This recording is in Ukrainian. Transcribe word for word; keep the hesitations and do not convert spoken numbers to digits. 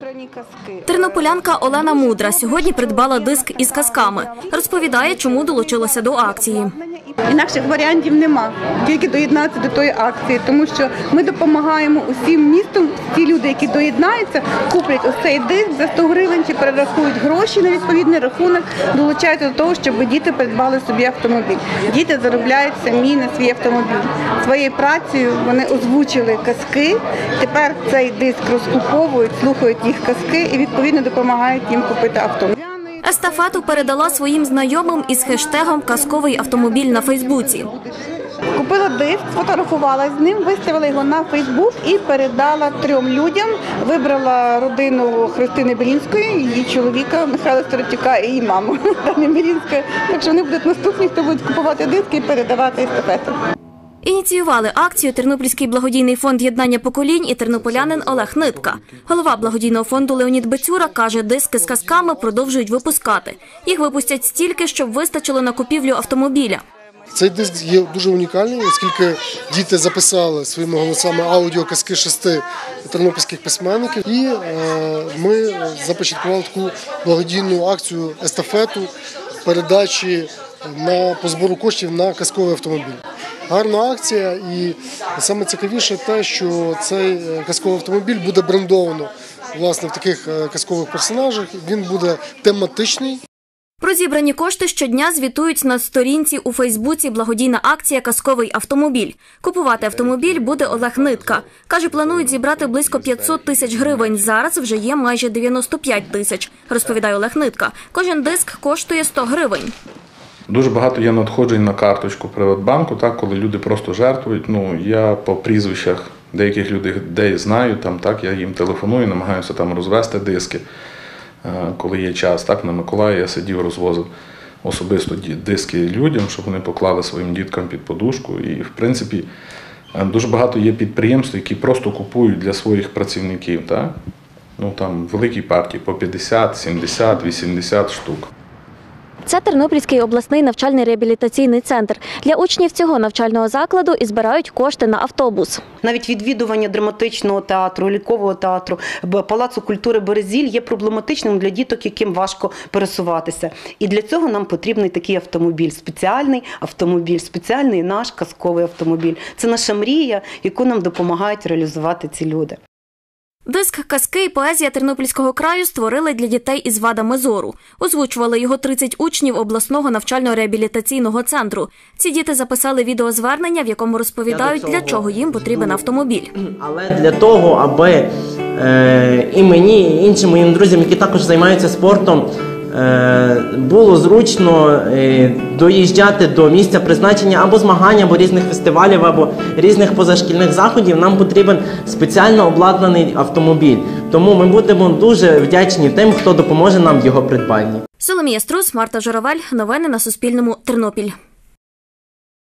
Тернополянка Олена Мудра сьогодні придбала диск із казками. Розповідає, чому долучилася до акції. Інакших варіантів нема, тільки доєднатися до тої акції, тому що ми допомагаємо усім містам, ті люди, які доєднаються, куплять ось цей диск за сто гривень чи перерахують гроші на відповідний рахунок, долучаються до того, щоб діти придбали собі автомобіль. Діти заробляють самі на свій автомобіль. Своєю працею вони озвучили казки, тепер цей диск розкуповують, слухають їх казки і відповідно допомагають їм купити автомобіль. Естафету передала своїм знайомим із хештегом «Казковий автомобіль» на Фейсбуці. Купила диск, сфотографувала з ним, виставила його на Фейсбук і передала трьом людям. Вибрала родину Христини Белінської, її чоловіка Михайла Старотюка і її маму Тані Белінської. Так що вони будуть наступні, хто буде купувати диски і передавати естафету. Ініціювали акцію Тернопільський благодійний фонд «Єднання поколінь» і тернополянин Олег Нитка. Голова благодійного фонду Леонід Бецюра каже, диски з казками продовжують випускати. Їх випустять стільки, щоб вистачило на купівлю автомобіля. Цей диск є дуже унікальний, оскільки діти записали своїми голосами аудіоказки шести тернопільських письменників. І е, ми започаткували таку благодійну акцію естафету передачі на, по збору коштів на казковий автомобіль. Гарна акція, і саме цікавіше те, що цей казковий автомобіль буде брендовано власне в таких казкових персонажах. Він буде тематичний. Про зібрані кошти щодня звітують на сторінці у Фейсбуці благодійна акція «Казковий автомобіль». Купувати автомобіль буде Олег Нитка. Каже, планують зібрати близько п'ятсот тисяч гривень. Зараз вже є майже дев'яносто п'ять тисяч, розповідає Олег Нитка. Кожен диск коштує сто гривень. Дуже багато є надходжень на карточку Приватбанку, так, коли люди просто жертвують. Ну, я по прізвищах деяких людей знаю, там, так, я їм телефоную, намагаюся там розвести диски, коли є час. Так, на Миколаї я сидів, розвозив особисто диски людям, щоб вони поклали своїм діткам під подушку. І, в принципі, дуже багато є підприємств, які просто купують для своїх працівників. Так? Ну, там великі партії по п'ятдесят, сімдесят, вісімдесят штук. Це Тернопільський обласний навчально-реабілітаційний центр. Для учнів цього навчального закладу і збирають кошти на автобус. Навіть відвідування драматичного театру, лялькового театру, Палацу культури «Березіль» є проблематичним для діток, яким важко пересуватися. І для цього нам потрібний такий автомобіль, спеціальний автомобіль, спеціальний наш казковий автомобіль. Це наша мрія, яку нам допомагають реалізувати ці люди. Диск «Казки» і поезія Тернопільського краю створили для дітей із вадами зору. Озвучували його тридцять учнів обласного навчально-реабілітаційного центру. Ці діти записали відеозвернення, в якому розповідають, для чого їм потрібен автомобіль. Але для того, аби е, і мені, і іншим моїм друзям, які також займаються спортом, було зручно доїжджати до місця призначення або змагань, або різних фестивалів, або різних позашкільних заходів, нам потрібен спеціально обладнаний автомобіль. Тому ми будемо дуже вдячні тим, хто допоможе нам в його придбанні. Соломія Струс, Марта Журавель. Новини на Суспільному. Тернопіль.